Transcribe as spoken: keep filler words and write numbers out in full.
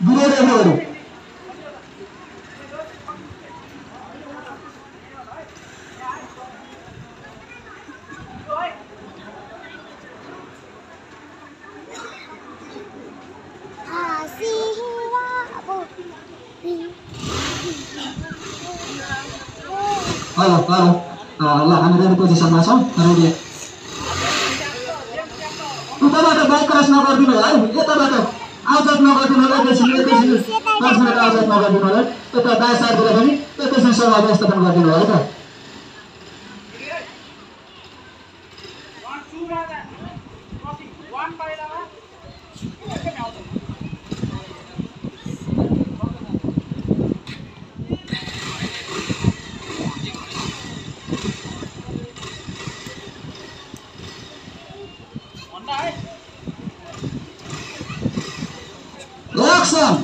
विरोधीहरू hello hello ल हामी ready पोजिसनमा छौँ रेडी उताबाट बाइक क्रस नगरिदिनु होला है यताबाट आउजात नगरिदिनु होला एकैछिन एकैछिन पाँच मिनट आउजात नगरिदिनु होला यता दायाँ साइडतिर पनि एकैछिन सभा व्यवस्थापन गरिदिनु होला है त Action!